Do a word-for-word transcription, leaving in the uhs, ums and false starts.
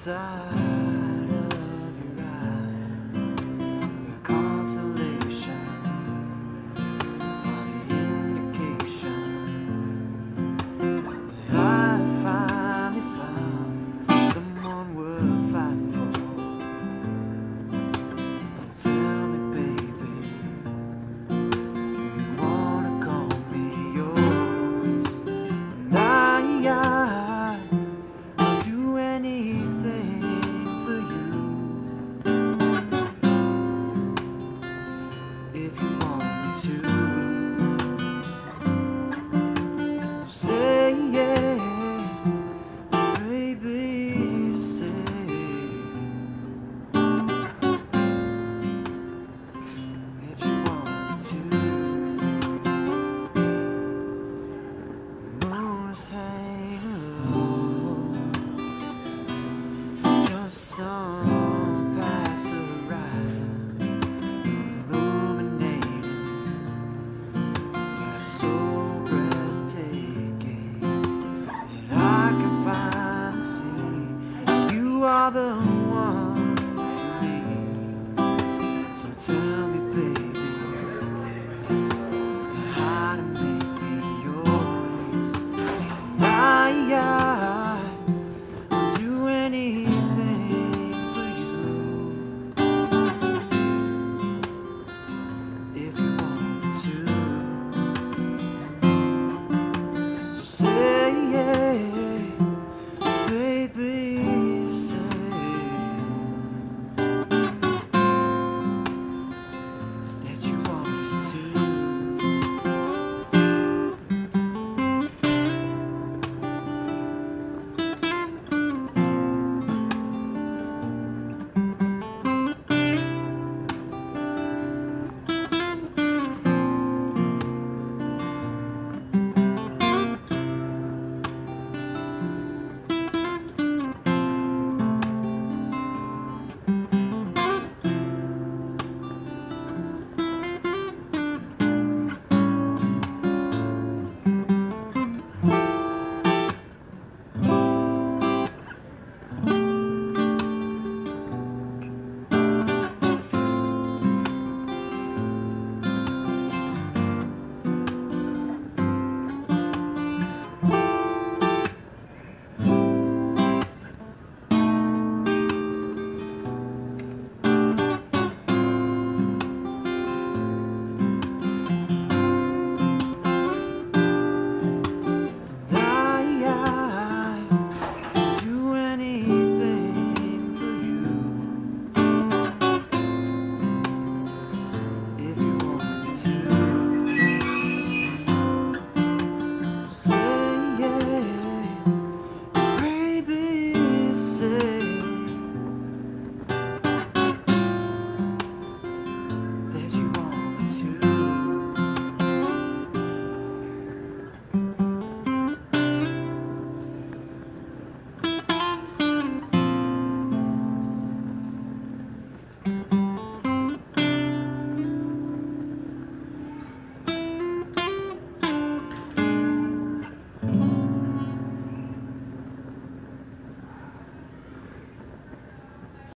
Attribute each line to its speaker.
Speaker 1: inside of your eye, your constellations are the indication that I finally found someone worth fighting for. So tell me, baby, do you wanna call me yours? And I, I'll do anything for you if you want me to. Say yeah, baby, say if you want me to. The moon is hanging low, just some past the horizon, illuminating, yeah, so breathtaking that I can finally see you are the one for me. So tell me, baby, how to make me yours. I, I